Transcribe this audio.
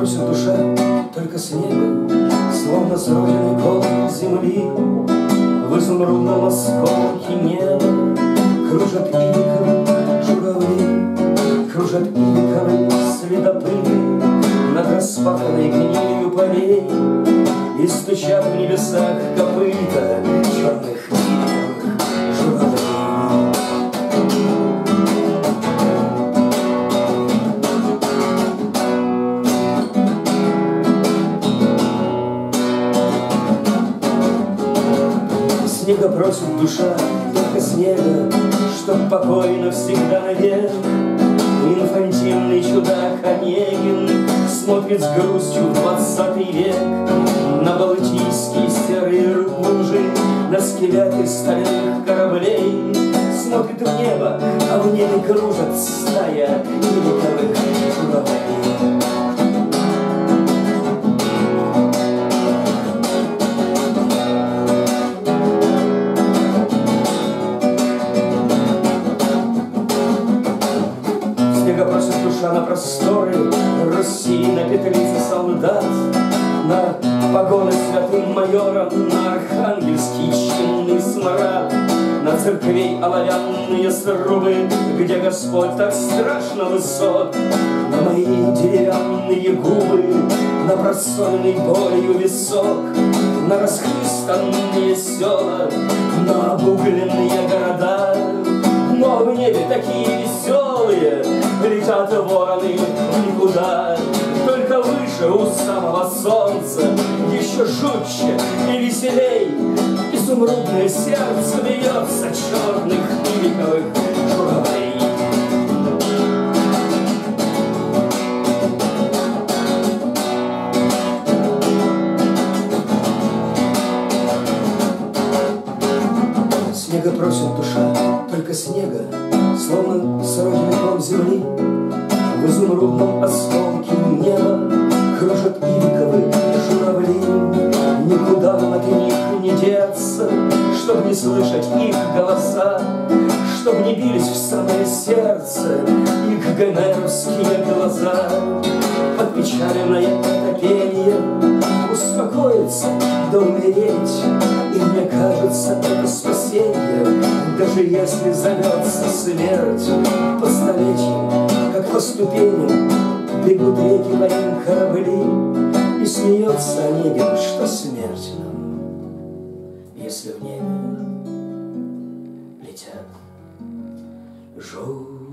просит душа только снега, словно с родины кол земли. В изумрудном осколке неба кружат иниковые журавли, кружат иниковые следопыты над распаханной гнилью полей, и стучат в небесах копыта черных иниковых журавлей. Снега просит душа, только снега, чтоб покой навсегда навек. Инфантильный чудак Онегин смотрит с грустью в 20 век на балтийские серые лужи, на скелеты стальных кораблей. Смотрит в небо, а в небе кружат стая иниковых журавлей. Просит душа на просторы Руси, на петлице солдат, на погоны святым майорам, на архангельский чинный смрад, на церквей оловянные срубы, где Господь так страшно высок, на мои деревянные губы, на просоленный болью висок, на расхристанные села, на обугленные города. Но в небе такие веселые летят вороны в никуда. Только выше у самого солнца еще жутче и веселей изумрудное сердце бьется черных иниковых журавлей. Снега просит душа, только снега, словно с родины кол земли. В изумрудном осколке неба кружат иниковые журавли. Никуда нам от них не деться, чтоб не слышать их голоса, чтоб не бились в самое сердце их гомеровские глаза. Подпечаленное это пение успокоиться да умереть, и мне кажется, это спасение, даже если зовется смерть. По столетиям, как по ступеням, бегут реки моим корабли, и смеется Онегин, что смерть нам, если в небе летят журавли.